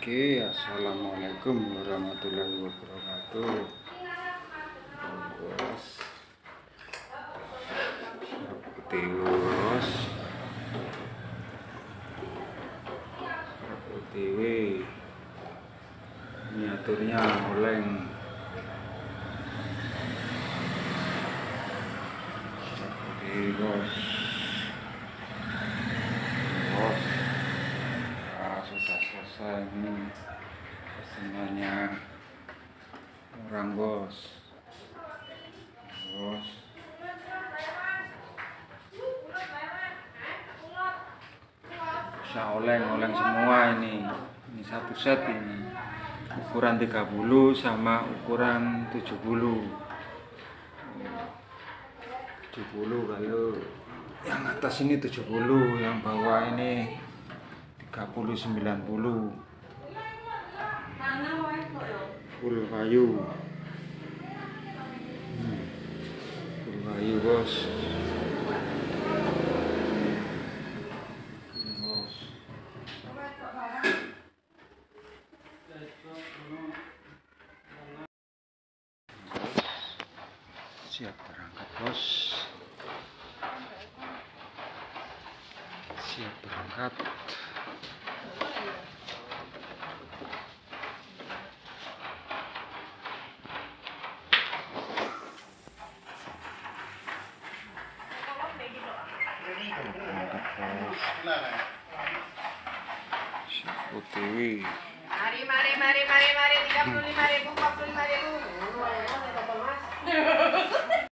Oke, assalamualaikum warahmatullahi wabarakatuh. Bos, putih bos, putih. Miniaturnya oleng. Putih bos, bos. Sudah selesai ini pesenannya orang bos. Bisa oleng semua ini satu set ini ukuran 30 sama ukuran 70. Kalau yang atas ini 70, yang bawah ini 30 90. Full kayu. Full kayu bos. Siap berangkat bos. Siap berangkat. Siap OTW. Mari 35.000, 45.000.